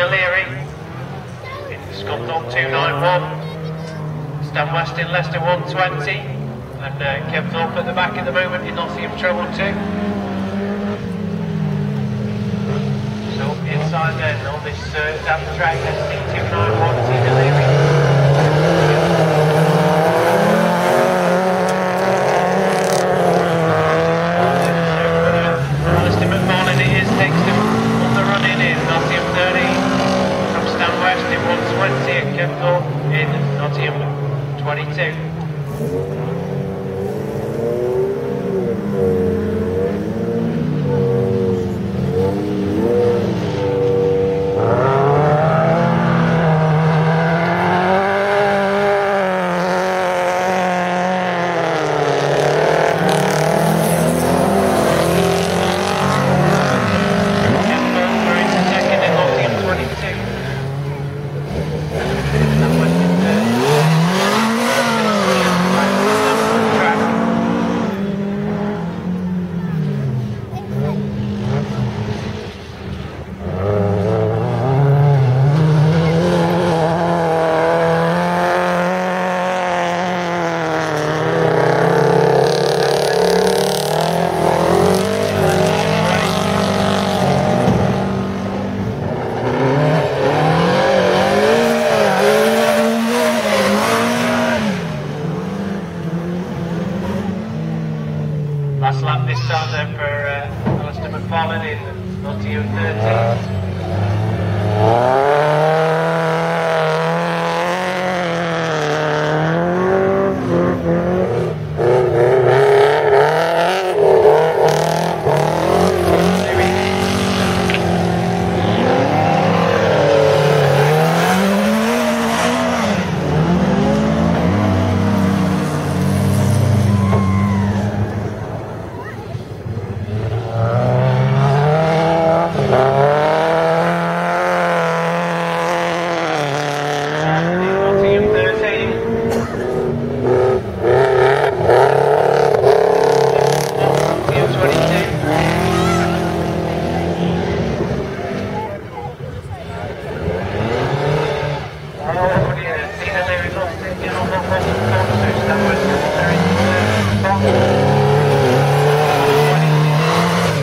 Tina Leary in Scunthorpe 291. Stan West in Leicester 120. And Kev Thorpe at the back at the moment in Nottingham Treble 2. So inside then on this down the track, SC291 Tina Leary. Alistair McFarlane it is, takes them on the run in Nottingham 13 from Stan West in 120 and Kev Thorpe in Nottingham 22. Last lap this time then for Alistair McFarlane in Nottingham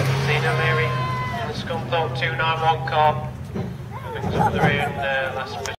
291 car. Moving to the rear and last